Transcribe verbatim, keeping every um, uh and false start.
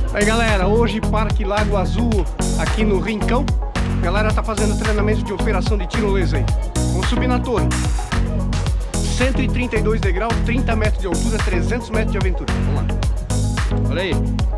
Aí galera, hoje Parque Lago Azul aqui no Rincão. A galera tá fazendo treinamento de operação de tirolesa aí. Vamos subir na torre. cento e trinta e dois degraus, trinta metros de altura, trezentos metros de aventura. Vamos lá. Olha aí.